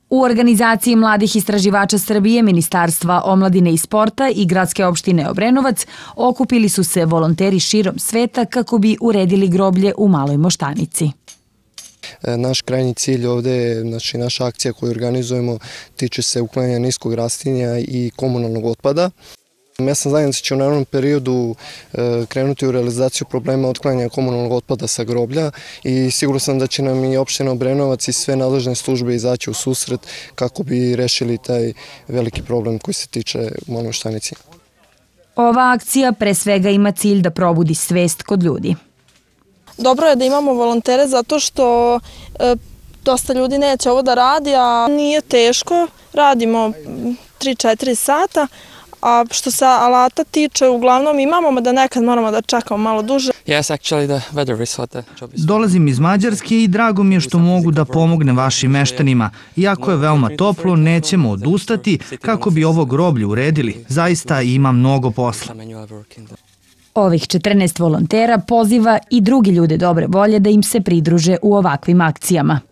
U organizaciji Mladih istraživača Srbije, Ministarstva omladine i sporta i Gradske opštine Obrenovac okupili su se volonteri širom sveta kako bi uredili groblje u Maloj Moštanici. Naš krajnji cilj ovde je, znači naša akcija koju organizujemo, tiče se uklanjanja niskog rastinja i komunalnog otpada. Mesna zajednica će u narednom periodu krenuti u realizaciju problema otklanjanja komunalnog otpada sa groblja i siguran sam da će nam i opština Obrenovac i sve nadležne službe izaći u susret kako bi rešili taj veliki problem koji se tiče u Maloj Moštanici. Ova akcija pre svega ima cilj da probudi svest kod ljudi. Dobro je da imamo volontere zato što dosta ljudi neće ovo da radi, a nije teško. Radimo 3-4 sata. A što se alata tiče, uglavnom imamo da nekad moramo da čekamo malo duže. Dolazim iz Mađarske i drago mi je što mogu da pomognem vašim meštanima. Iako je veoma toplo, nećemo odustati kako bi ovo groblje uredili. Zaista ima mnogo posla. Ovih 14 volontera poziva i drugi ljude dobre volje da im se pridruže u ovakvim akcijama.